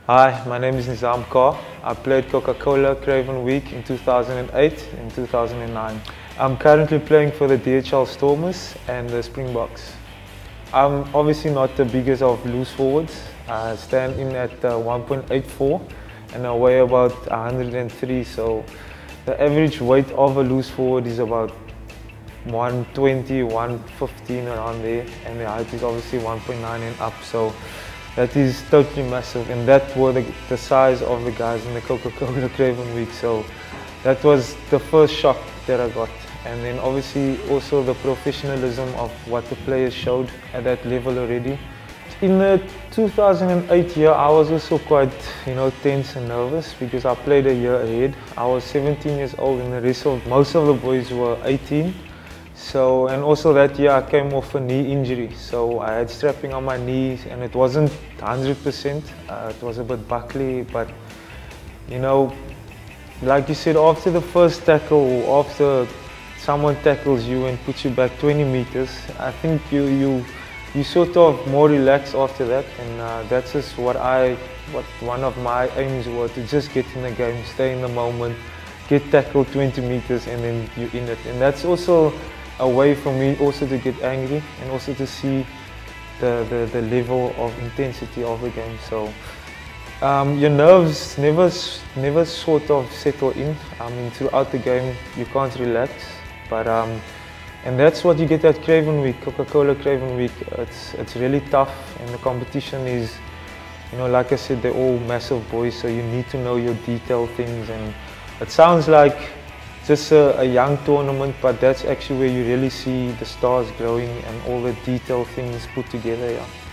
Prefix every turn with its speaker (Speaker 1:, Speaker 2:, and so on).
Speaker 1: Hi, my name is Nizaam Carr. I played Coca-Cola Craven Week in 2008 and 2009. I'm currently playing for the DHL Stormers and the Springboks. I'm obviously not the biggest of loose forwards. I stand in at 1.84 and I weigh about 103, so the average weight of a loose forward is about 120, 115 around there, and the height is obviously 1.9 and up, so that is totally massive, and that were the size of the guys in the Coca-Cola Craven Week, so that was the first shock that I got. And then obviously also the professionalism of what the players showed at that level already. In the 2008 year, I was also quite, tense and nervous because I played a year ahead. I was 17 years old and most of the boys were 18. So, and also that year I came off a knee injury, so I had strapping on my knees and it wasn't 100%, it was a bit buckly, but like you said, after the first tackle, after someone tackles you and puts you back 20 meters, I think you sort of more relaxed after that, and that's just what one of my aims were, to just get in the game, stay in the moment, get tackled 20 meters and then you're in it. And that's also a way for me also to get angry and also to see the level of intensity of the game. So your nerves never sort of settle in. I mean, throughout the game you can't relax, but and that's what you get at Craven Week, Coca-Cola Craven Week. It's really tough, and the competition is, like I said, they're all massive boys, so you need to know your detail things, and it sounds like just a young tournament, but that's actually where you really see the stars growing and all the detail things put together. Yeah.